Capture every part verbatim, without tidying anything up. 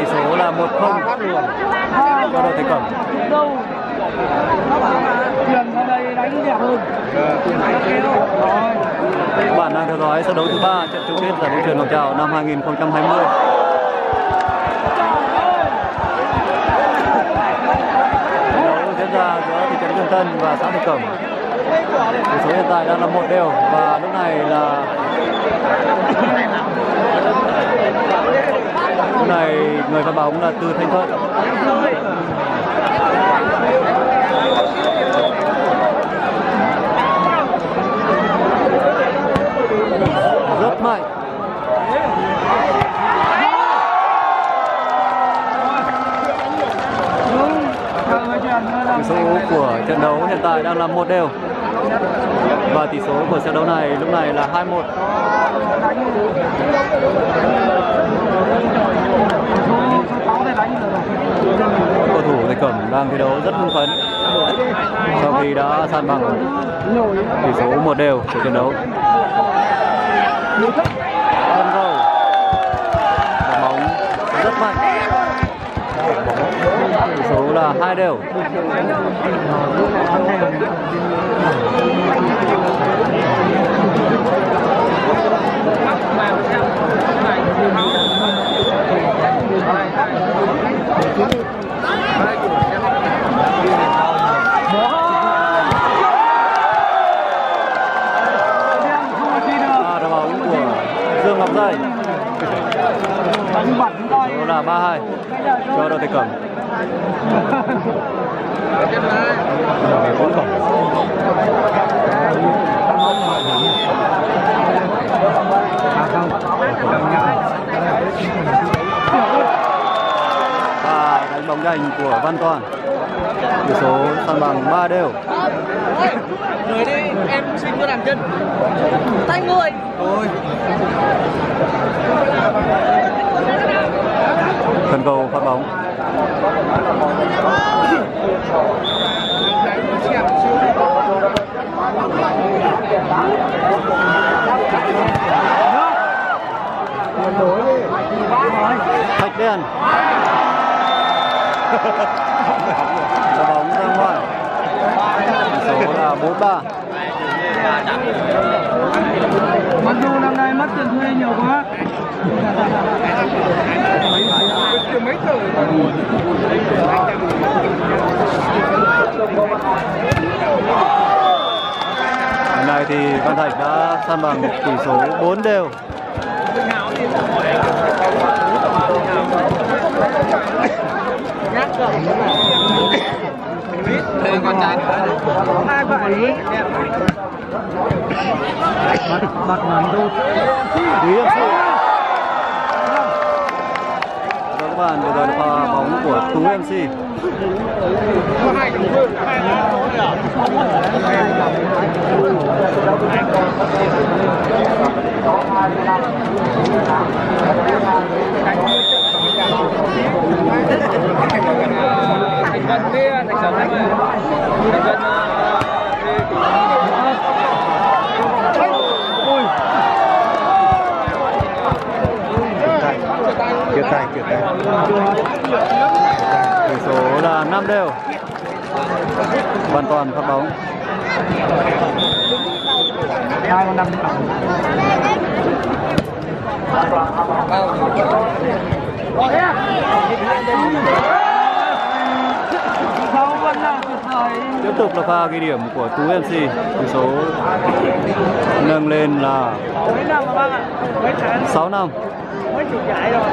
tỷ số là một không cho đội Thạch Cẩm. Các bạn đang theo dõi trận đấu thứ ba trận chung kết giải bóng chuyền Ngọc Trảo năm hai nghìn không trăm hai mươi. Trận đấu diễn ra giữa thị trấn Đồng Tân và xã Thạch Cẩm. Tỷ số hiện tại đang là một đều và lúc này là lúc này người phát bóng là Từ Thanh Thuận. Rất mạnh. Tỷ số của trận đấu hiện tại đang là một đều và tỷ số của trận đấu này lúc này là hai một. Cầu thủ Thạch Cẩm đang thi đấu rất hưng phấn sau khi đã san bằng tỷ số một đều của trận đấu. Thân râu và bóng rất mạnh. Tỷ số là hai đều. Đá bóng của Dương Ngọc Dây. Số là ba hai cho đội Thạch Cẩm. Và đánh bóng nhanh của Văn Toàn. Tỷ số san bằng ba đều. Rồi đi, em xin có đàn chân. Tay người. Ôi. Cần cầu phát bóng. Thạch Đen. Đá bóng ra ngoài. Tỷ số là bốn ba. Mặc dù năm nay mất tiền thuê nhiều quá. Hôm nay thì Văn Thạch đã san bằng tỷ số bốn đều. Đây con trai nữa. Hai bảy. Bật nắm đốt. Quý em sự. Các bạn vừa rồi là pha bóng của Tú em xê. Kiệt tay, kiệt tay. Tỷ số là năm đều. Văn Toàn phát bóng. Hai con năm. Tiếp tục là pha ghi điểm của Tú em xê. Tỷ số nâng lên là sáu năm. Mới chịu chạy rồi.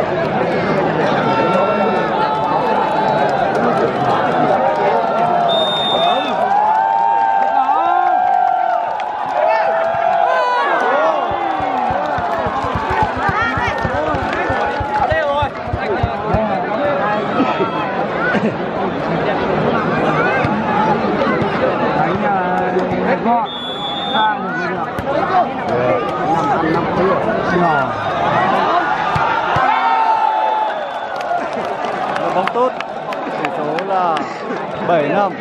Bóng tốt. Tỷ số là bảy năm.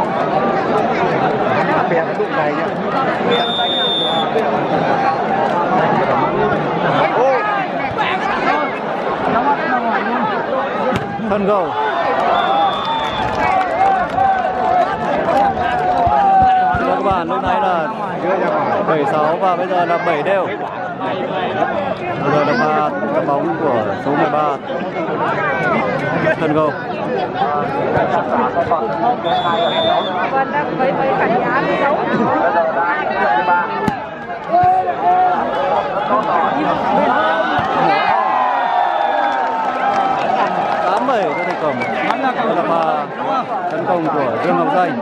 Bè đụng này nhá. Thân cầu. Các bạn lúc nãy là bảy sáu và bây giờ là bảy đều. Bây giờ là pha cắm bóng của số mười ba. Thân cầu. Còn đang với với cảnh giá đi đấu. tám bảy cho thành công. Đây là pha tấn công của Dương Ngọc Danh.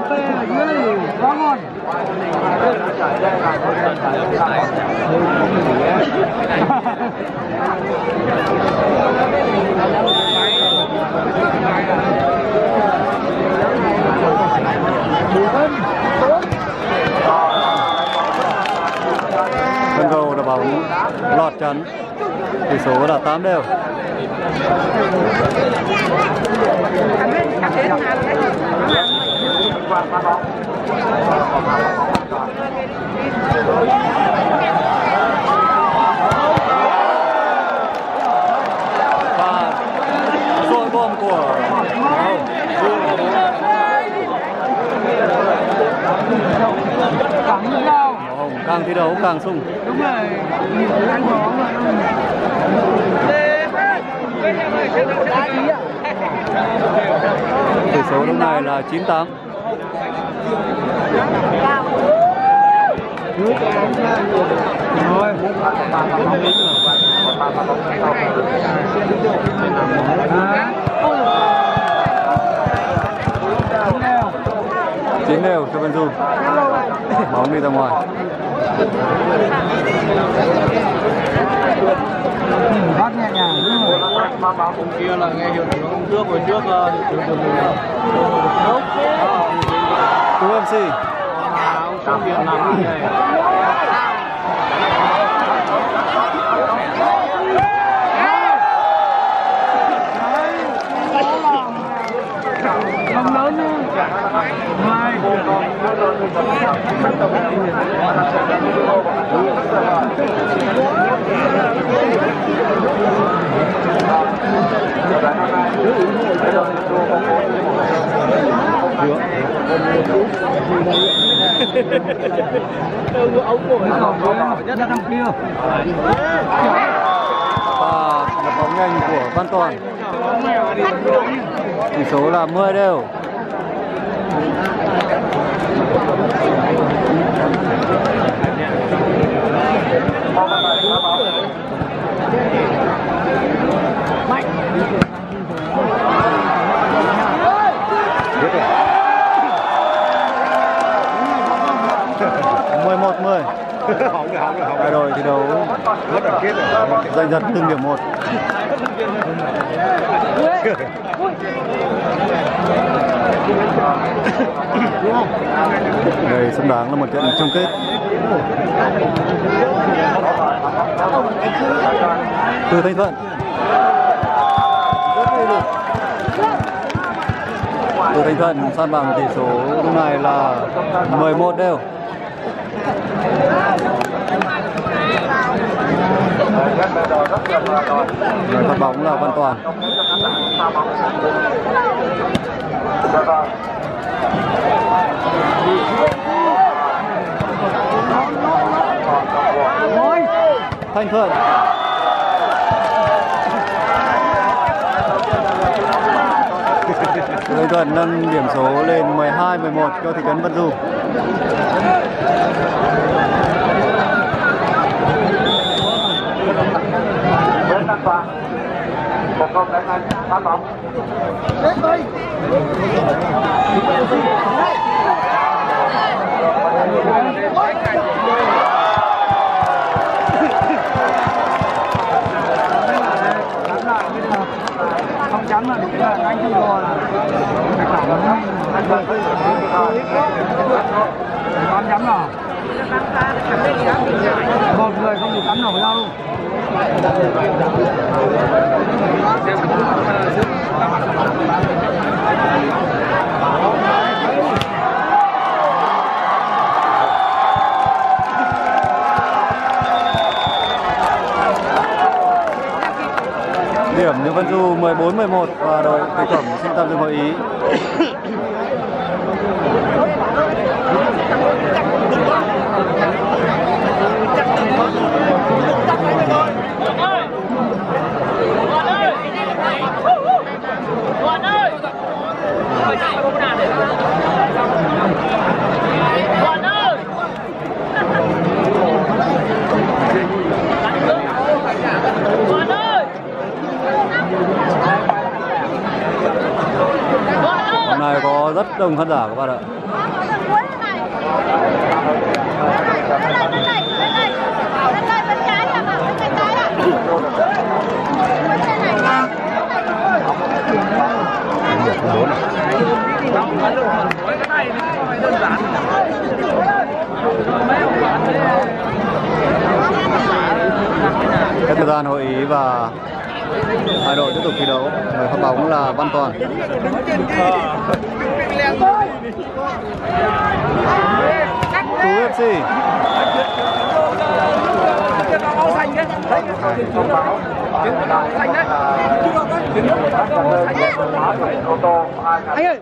Thân cầu đá bóng lọt chắn, tỷ số là tám đều. Và đội bom của Hồng càng thi đấu càng sung. Đúng rồi. Anh có Tỷ số lúc này là chín tám. rồi. Chín đều cho bên Du. Bóng đi ra ngoài. Phát nhẹ nhàng. Cùng kia là nghe hiệu trưởng hôm trước, hồi trước hiệu trưởng Tú em xê. ông xuống điện làm như này. Không lớn nữa. Hai. Nhất là thằng kia. Và là bóng nhanh của Văn Toàn. Tỷ số là mười đều. mười một mười. Hai đội thi đấu giành giật từng điểm một. Đây xứng đáng là một trận chung kết. Từ Thanh Thuận. Từ Thanh Thuận san bằng tỷ số lúc này là mười một đều. Người phát bóng là Văn Toàn. Thanh Thuận. Thanh Thuận nâng điểm số lên mười hai mười một cho Thị trấn Vân Du. một không đánh anh phát bóng. Không chắn là để là anh không rồi. Con chắn nào? Một người không được cắn nổi đâu. Điểm điểm cho Vân Du mười bốn mười một và đội Cây Cẩm xin tạm dừng hội ý. Hôm nay có rất đông khán giả các bạn ạ. Cái thời gian hội ý và hai đội tiếp tục thi đấu. Người phát bóng là Văn Toàn. Tú ép xê. Anh ơi.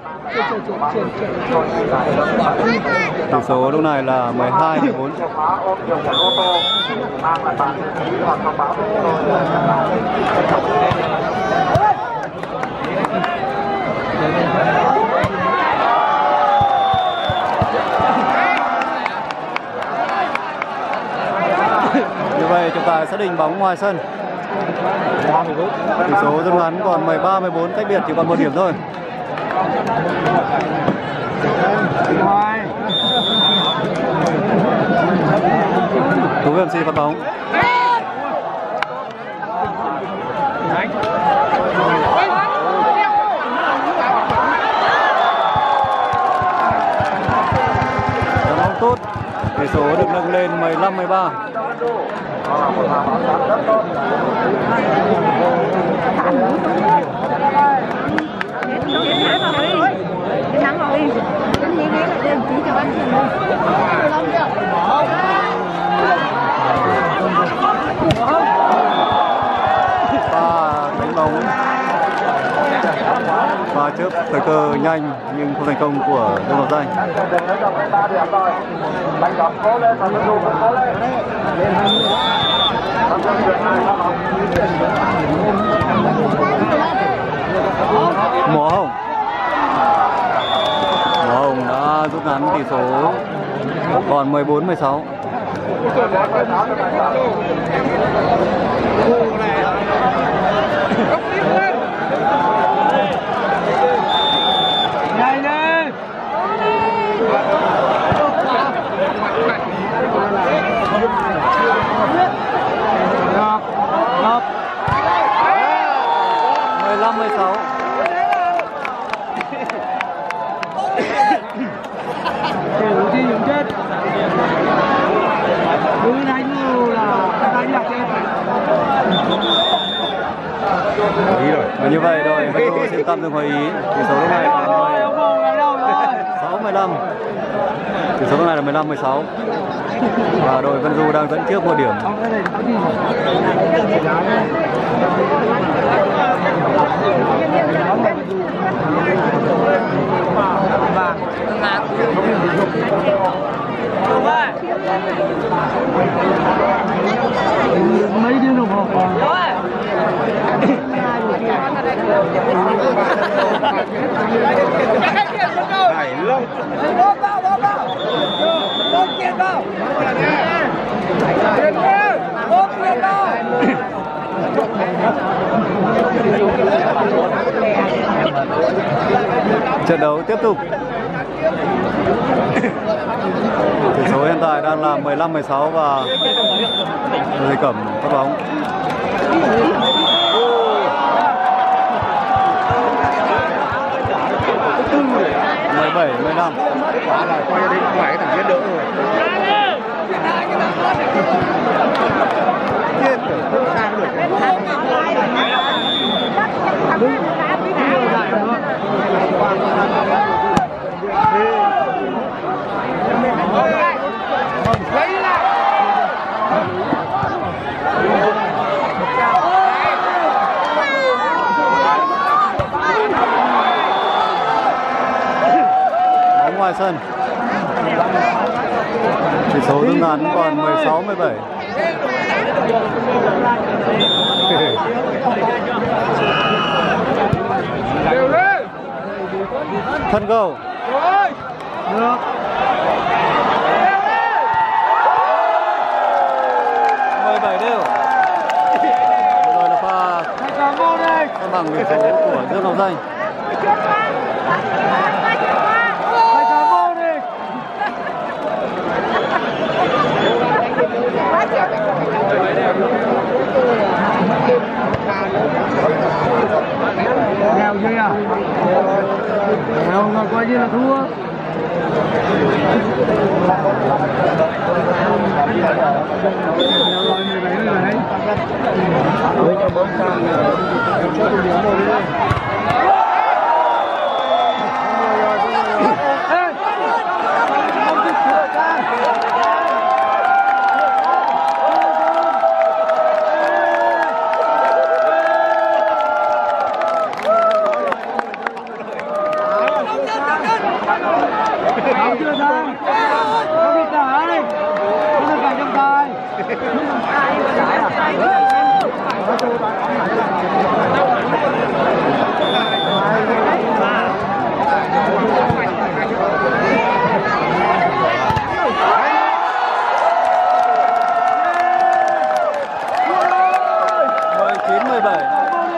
Tỷ số lúc này là mười hai mười bốn. Như vậy trọng tài xác định bóng ngoài sân. Tỷ số rút ngắn còn mười ba mười bốn, cách biệt chỉ còn một điểm thôi. Tú em xê phát bóng. Đá bóng tốt. Tỷ số được nâng lên mười lăm mười ba. Và đánh bóng và chớp thời cơ nhanh nhưng không thành công của Đông Ngọc Danh. Mỏ Hồng. Mỏ Hồng đã rút ngắn tỷ số còn mười bốn mười sáu. Nhanh lên. mười lăm mười sáu. Kiểu gì cũng chết. Cứ đánh là đánh là chết. Và như vậy đội Vân Du xin tạm dừng hội ý. Tỷ số lúc này là sáu mười lăm. Tỷ số lúc này là mười lăm mười sáu. Và đội Vân Du đang dẫn trước một điểm. Mấy tiếng đồng hồ. Bảy lông. Bóp vào, bóp vào. Bóp tiền vào. Tiền vào. Bóp tiền vào. Trận đấu tiếp tục. Tỷ số hiện tại đang là mười lăm mười sáu và Cây Cẩm phát bóng. mười bảy mười lăm. Quả là coi đi ngoài cái thằng giết đỡ rồi. Chết rồi, sang được. Lấy lại. ngoài sân. Tỷ số rút ngắn còn mười sáu mười bảy. Thân cầu. Được. mười bảy đều. Rồi là pha cân bằng tỷ số của Dương Ngọc Danh. Nghèo chưa à? Nghèo mà coi như là thua. Không chưa sang, không bị cãi, không được cãi trong tay. mười chín mười bảy.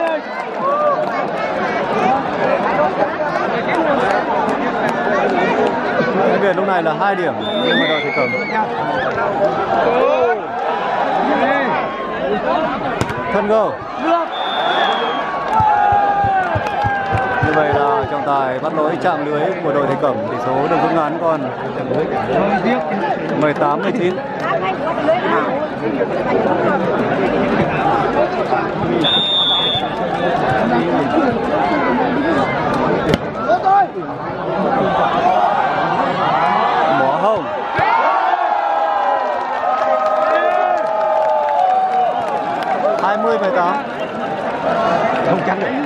Cái Việt lúc này là hai điểm nhưng mà đội Thủy Cẩm. Thân gol. Như vậy là trọng tài bắt lỗi chạm lưới của đội Thủy Cẩm, tỷ số được rút ngắn còn mười tám mười chín. Mỏ Hồng. hai mươi mười tám. Không chắc đấy.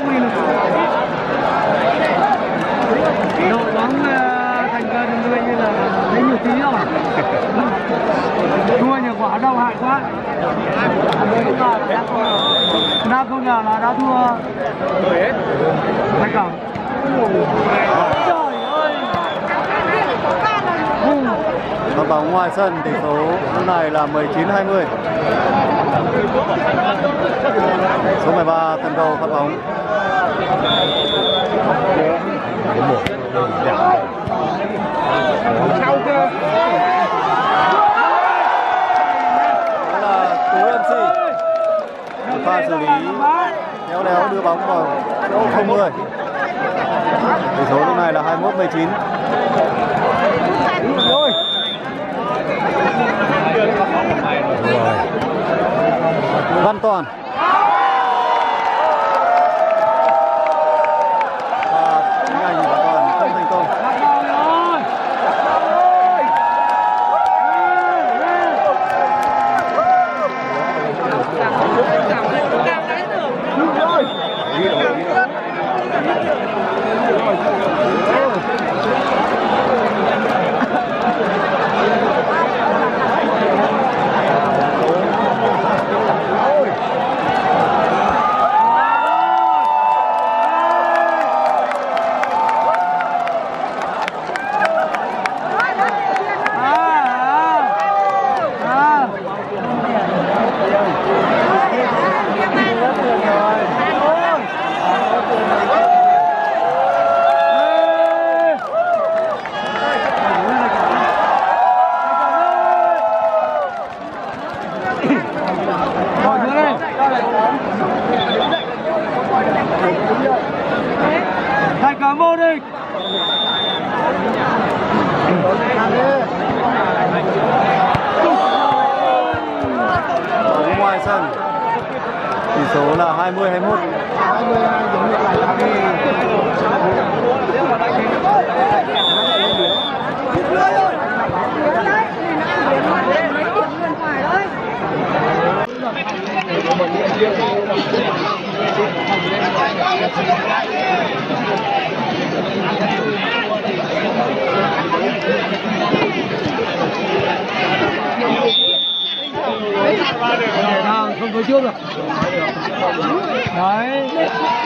Đội bóng Thành Cơn nuôi như là lấy nhiều tí rồi. Thua nhiều quả đau hại quá. Đa không ngờ là đã thua. Thành Cẩm. Trời ơi. Phát bóng ngoài sân, tỷ số lúc này là mười chín hai mươi. Số mười ba Thân Cầu phát bóng. Sau cơ. Đó là Tú em xê. Một pha xử lý khéo léo đưa bóng vào chỗ không mười. Tỷ số lúc này là hai mươi mốt mười chín. Rồi. Văn Toàn. Và anh Văn Toàn không thành công. Thành Cẩm vô địch. Bóng ngoài sân, tỷ số là hai mươi hai mươi mốt. Hãy subscribe cho kênh Ghiền Mì Gõ để không bỏ lỡ những video hấp dẫn. Ngồi trước rồi. Đấy.